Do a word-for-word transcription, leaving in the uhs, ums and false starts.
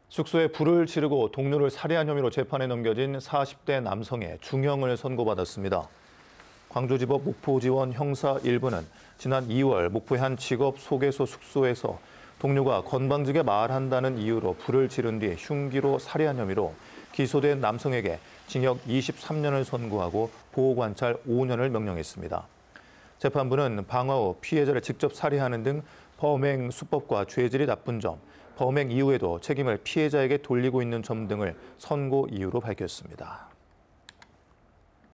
숙소에 불을 지르고 동료를 살해한 혐의로 재판에 넘겨진 사십 대 남성의 중형을 선고받았습니다. 광주지법 목포지원 형사 일 부는 지난 이월 목포의 한 직업 소개소 숙소에서 동료가 건방지게 말한다는 이유로 불을 지른 뒤 흉기로 살해한 혐의로 기소된 남성에게 징역 이십삼 년을 선고하고 보호관찰 오 년을 명령했습니다. 재판부는 방화 후 피해자를 직접 살해하는 등 범행 수법과 죄질이 나쁜 점, 범행 이후에도 책임을 피해자에게 돌리고 있는 점 등을 선고 이유로 밝혔습니다.